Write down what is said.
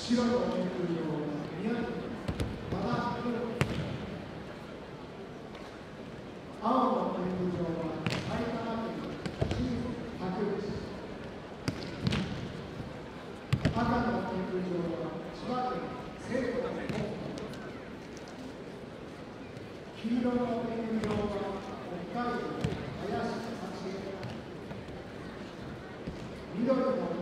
白の天空場は宮城和田弘樹、青の天空場は埼玉県新竹内、赤の天空場は千葉県西部の北部、黄色の天空場は北海道林幸恵、緑の